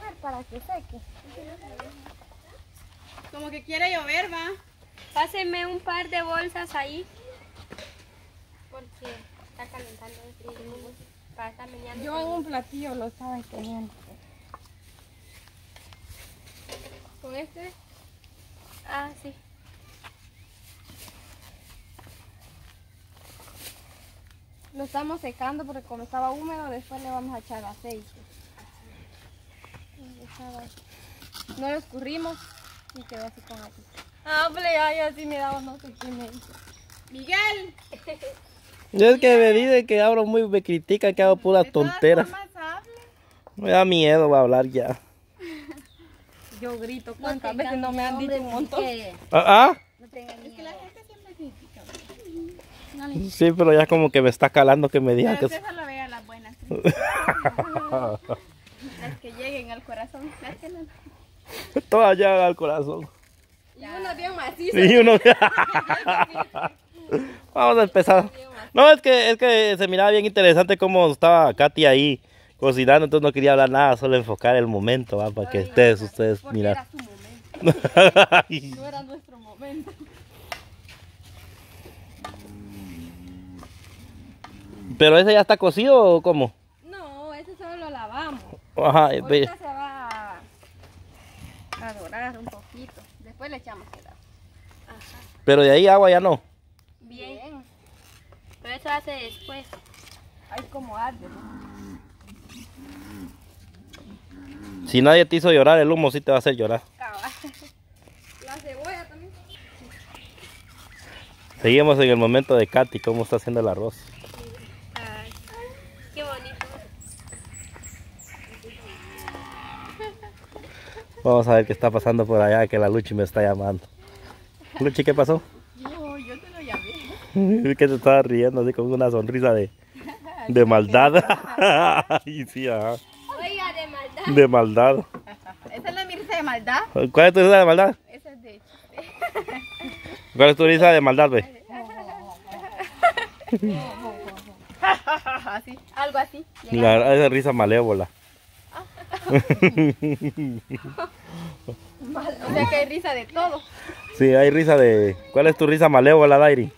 poner para que seque. Como que quiere llover, va. Páseme un par de bolsas ahí. Porque está calentando el frío. Para estar meneando. Yo en un platillo lo estaba teniendo. ¿Con este? Ah, sí. Lo estamos secando porque como estaba húmedo, después le vamos a echar aceite. No lo escurrimos y quedó así con aquí. Ah, hombre, ay, así me daba no sé qué me hizo. ¡Miguel! Es que me dice que hablo muy, me critica que hago puras tonteras. Me da miedo a hablar ya. Yo grito, ¿cuántas veces no me han dicho un montón? ¿Ah? No tenga miedo. Es que la gente siempre critica. Sí, pero ya como que me está calando que me diga Pero que... usted solo ve a las buenas. Las que lleguen al corazón. Las que no. Todas llegan al corazón. Y uno bien macizo. Y uno... Vamos a empezar. No, es que se miraba bien interesante cómo estaba Katy ahí cocinando, entonces no quería hablar nada, solo enfocar el momento, ¿va? Para que ustedes Porque mirar. era su momento. No era nuestro momento. ¿Pero ese ya está cocido o cómo? No, ese solo lo lavamos. Ajá, Ahorita se va a dorar un poquito. Después le echamos el agua. pero de ahí agua ya no. Bien. Pero eso hace después. Ay, como arde, ¿no? Si nadie te hizo llorar, el humo sí te va a hacer llorar. Cabal. La cebolla también. Seguimos en el momento de Katy, cómo está haciendo el arroz. Ay, qué bonito. Vamos a ver qué está pasando por allá, que la Luchi me está llamando. Luchi, ¿qué pasó? Yo te lo llamé. Vi que te estaba riendo así con una sonrisa de maldad. Ay, sí, ajá. Oiga, de maldad. De maldad. ¿Esa es la mirza de maldad? ¿Cuál es tu risa de maldad? Esa es de... ¿Cuál es tu risa de maldad, ve? Así, algo así. Esa es risa malévola. O sea que hay risa de todo. Sí, hay risa de... ¿Cuál es tu risa malévola, Dairi?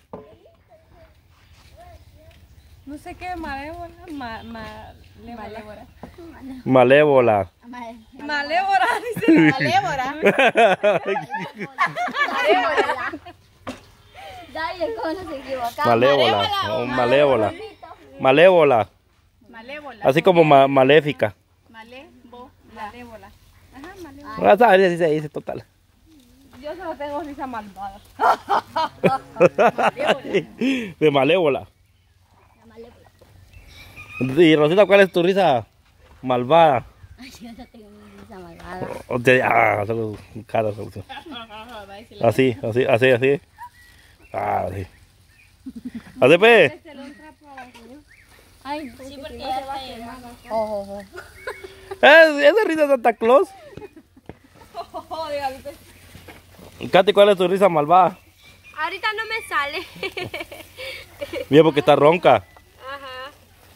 No sé qué, malévola. Malévola. Malévola. Malévola, dice la malévola. Malévola. Dale, ¿cómo no se equivoca? Malévola. o malévola. Malévola. Malévola. Así como maléfica. Malévola. Ajá, malévola. Vas a ver si así se dice, total. Yo solo tengo risa malvada. De malévola. Y Rosita, ¿cuál es tu risa malvada? Ay, yo no tengo ni risa malvada. Solo cara, solo. Así. Así. Así, pues. Ay, sí, porque ya está quemado. Esa risa de Santa Claus. Katy, ¿cuál es tu risa malvada? Ahorita no me sale. Mira, porque está ronca. Ajá.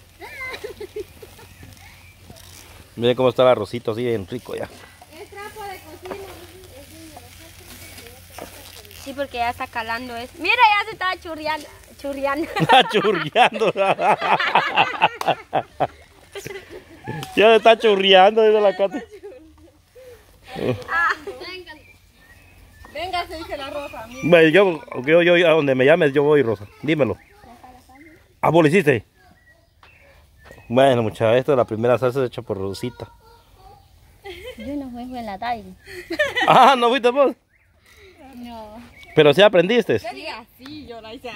Mira cómo está el arrocito así bien rico ya. Es trapo de cocina. Sí, porque ya está calando eso. Mira, ya se está churriando. Está churriando. Ya se está churriando, dice la Katy. Venga, se dice la rosa. Bueno, yo, a donde me llames, yo voy, Rosa. Dímelo. Ah, ¿vos lo hiciste? Bueno, muchachos, esta es la primera salsa hecha por Rosita. Yo no juego en la tarde. Ah, ¿no fuiste vos? No. Pero sí aprendiste. Sí, yo la hice.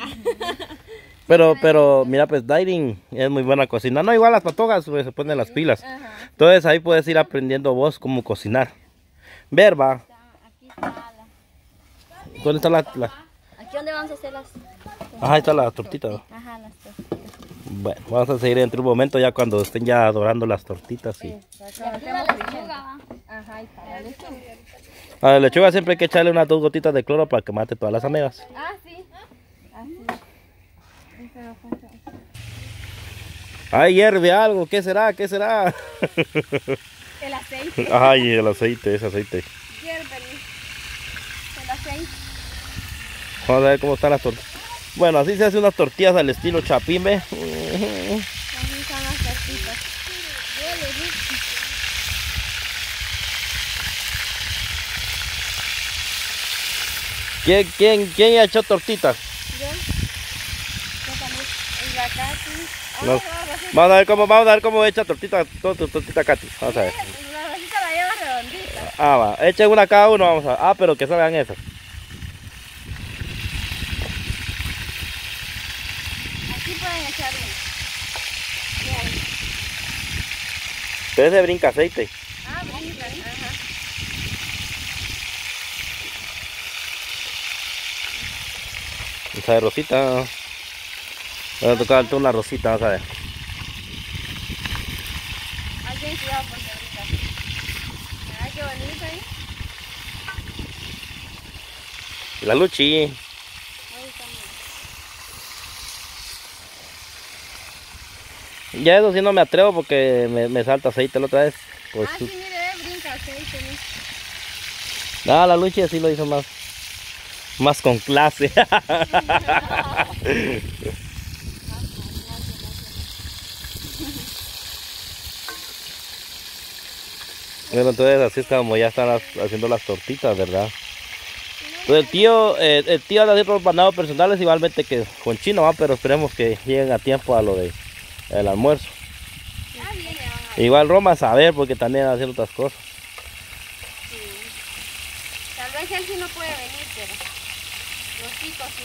Pero mira, pues Dairin es muy buena cocina. No, igual las patogas pues, se ponen las pilas. Entonces ahí puedes ir aprendiendo vos cómo cocinar. Verba. Aquí está la... ¿Dónde está la? Aquí donde vamos a hacer las... Ajá, ahí está la tortita. ¿No? Ajá, las tortitas. Bueno, vamos a seguir entre un momento ya cuando estén ya dorando las tortitas. Y... La lechuga, va. Ajá, ahí está la lechuga. A la lechuga siempre hay que echarle unas 2 gotitas de cloro para que mate todas las amegas. Ah, sí. Así. Ay, hierve algo. ¿Qué será? ¿Qué será? El aceite. Ay, el aceite, ese aceite. Hiérvele. El aceite. Vamos a ver cómo están las tortillas. Bueno, así se hacen unas tortillas al estilo chapimbe. Así son las tortitas. ¿Quién ha hecho tortitas? Yo también. En la Katy. No. Vamos a ver cómo echa tortita Katy. Vamos a ver. La rosita la lleva redondita. Ah, va. Echen una cada uno, vamos a ver. Ah, pero que salgan esas. Aquí pueden echar bien. Pero ese brinca aceite. Ah, brinca. Ajá. Vamos a ver, Rosita. Voy a tocar una Rosita, vamos a ver. Alguien cuidado porque brinca. Ay, qué bonito ahí. Y la Luchi. Ahí está bien. Ya eso sí no me atrevo porque me salta aceite la otra vez. Pues, Ah, sí, mire, brinca aceite. no, la Luchi sí lo hizo más con clase. Bueno, entonces así es como ya están haciendo las tortitas, ¿verdad? Entonces el tío anda haciendo los banados personales igualmente que con Chino, ¿va? Pero esperemos que lleguen a tiempo a lo del almuerzo. Ah, bien, ya van a Igual Roma a saber porque también anda haciendo otras cosas. Tal vez él sí no puede venir, pero los chicos sí.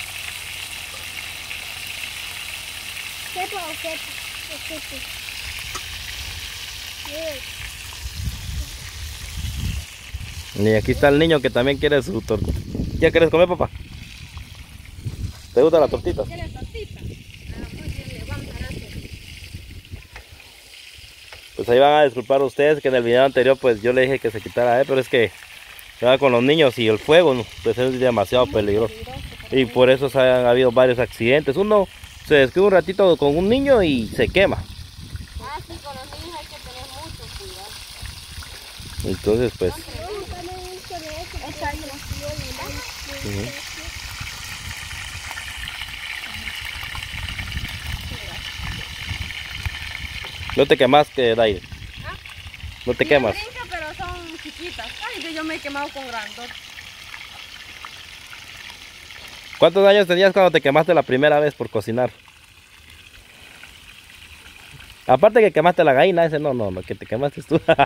Y aquí está el niño que también quiere su tortita. ¿Ya quieres comer, papá? ¿Te gusta la tortita? ¿Quieres tortita? Ah, muy bien, le vamos a hacer. Pues ahí van a disculpar ustedes que en el video anterior pues yo le dije que se quitara, pero es que va con los niños y el fuego, ¿no? Pues es demasiado peligroso. Y por eso han habido varios accidentes. Uno se descuida un ratito con un niño y se quema. Ah, sí, con los niños hay que tener mucho cuidado. Entonces pues... ujú. No te quemas, que Dair. ¿Ah? No te quemas. Brinca, pero son chiquitas. Ay, que yo me he quemado con grandote. ¿Cuántos años tenías cuando te quemaste la primera vez por cocinar? Aparte que quemaste la gallina, ese no, que te quemaste tú. No,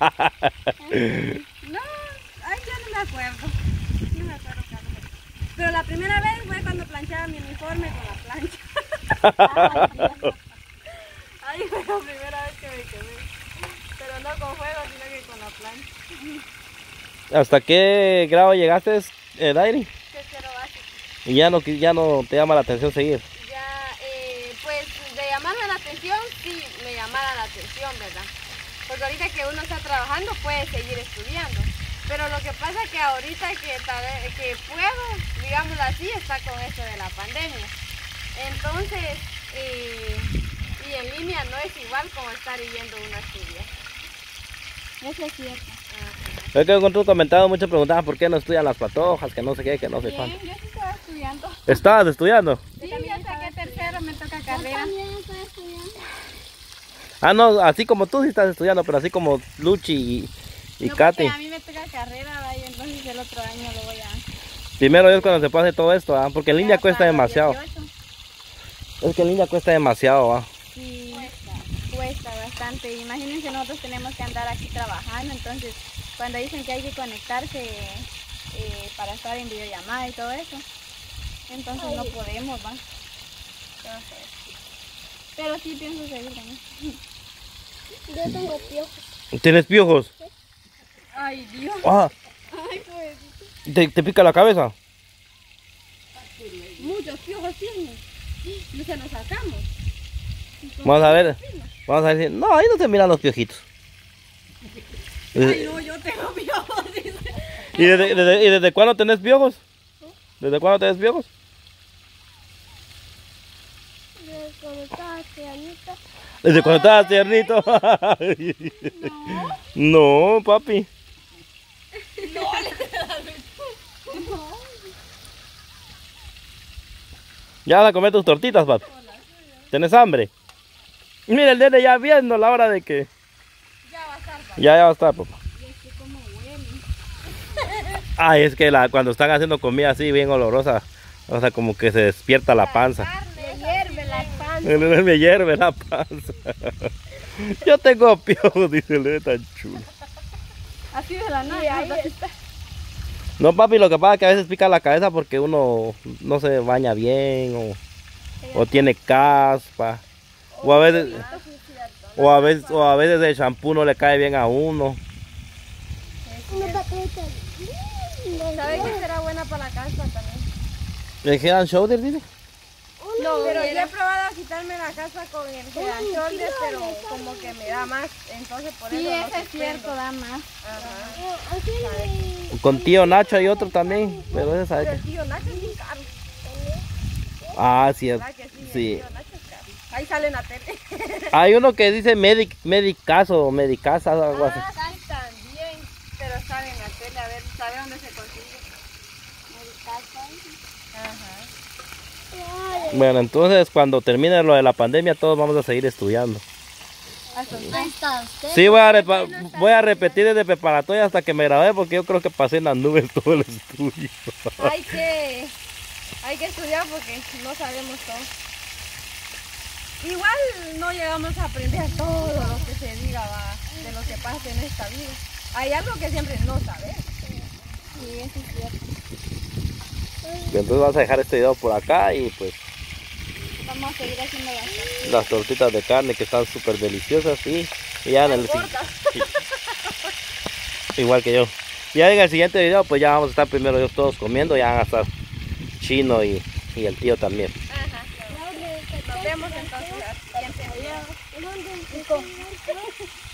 ay, yo no me acuerdo. No me acuerdo, Carlos. Pero la primera vez fue cuando planchaba mi uniforme con la plancha. Ay, fue la primera vez que me quemé. Pero no con fuego, sino que con la plancha. ¿Hasta qué grado llegaste, Dairi? Tercero básico. Y ya no te llama la atención seguir. Ya, pues de llamarme la atención, sí, me llamara la atención, ¿verdad? Porque ahorita que uno está trabajando puede seguir estudiando. Pero lo que pasa es que ahorita que puedo, digámoslo así, está con esto de la pandemia. Entonces, y en línea no es igual como estar yendo uno a estudiar. Eso es cierto. Yo que encontré un comentario, muchos preguntaban por qué no estudian las patojas, que no sé qué, que no sé cuánto. Yo sí estaba estudiando. ¿Estabas estudiando? Sí, ya saqué tercero, me toca carrera. Yo también estoy estudiando. Ah, no, así como tú sí estás estudiando, pero así como Luchi y No, Katy. a mí me toca carrera, y entonces el otro año lo voy a... Primero Dios cuando se pase todo esto, ¿ah? Porque en línea cuesta hasta los demasiado. 18. Es que en línea cuesta demasiado, ¿ah? Sí, cuesta bastante. Imagínense, nosotros tenemos que andar aquí trabajando, entonces cuando dicen que hay que conectarse para estar en videollamada y todo eso, entonces no podemos, ¿va? Entonces, pero sí pienso seguir también. Yo tengo piojos. ¿Tienes piojos? Ay, Dios. Ah, Ay, pues. ¿te pica la cabeza? Muchos piojos tienen. Y se los sacamos. Vamos a ver si... No, ahí no se miran los piojitos. Ay, no, yo tengo piojos. Dice. ¿Y desde cuándo tenés piojos? ¿Desde cuándo tenés piojos? Desde cuando estaba pequeñita. Desde cuando estabas tiernito. No, papi. Ya vas a comer tus tortitas, papi. ¿Tienes hambre? Mira el nene ya viendo la hora de que... Ya va a estar, papá. Ya va a estar, papá. Ay, es que cuando están haciendo comida así bien olorosa, o sea, como que se despierta la panza. Me hierve la panza. Me hierve la panza. Yo tengo piojos, dice el nene tan chulo. Así de la Y nada. ahí está. No, papi, lo que pasa es que a veces pica la cabeza porque uno no se baña bien o tiene caspa. O a veces, o a veces el shampoo no le cae bien a uno. ¿Sabes qué será buena para la caspa también? ¿El Head and Shoulder, dice? No, pero yo he probado a quitarme la caspa con el Head and Shoulders, pero como que me da más, entonces por eso no eso es cierto, da más. Ajá. Con tío Nacho hay otro también, pero ese sabe Pero que... el tío Nacho es bien caro. Ah, sí, ¿Verdad que sí? sí. El tío Nacho es caro. Ahí sale en la tele. Hay uno que dice Medicaso o Medicasa, algo así. Sí, también, pero sale en la tele, a ver, ¿sabe dónde se consigue? Ajá. Bueno, entonces cuando termine lo de la pandemia todos vamos a seguir estudiando. Ahí está usted. Sí, voy a repetir desde preparatoria hasta que me gradué porque yo creo que pasé en las nubes todo el estudio. Hay que estudiar porque no sabemos todo. Igual no llegamos a aprender todo lo que se diga de lo que pasa en esta vida. Hay algo que siempre no sabemos. Sí, eso es cierto. Entonces vas a dejar este video por acá y pues Vamos a seguir haciendo las tortitas de carne que están súper deliciosas y ya en el igual que yo. Ya en el siguiente video pues ya vamos a estar primero ellos todos comiendo, ya van a estar Chino y el tío también. Ajá. Nos vemos entonces al siguiente video.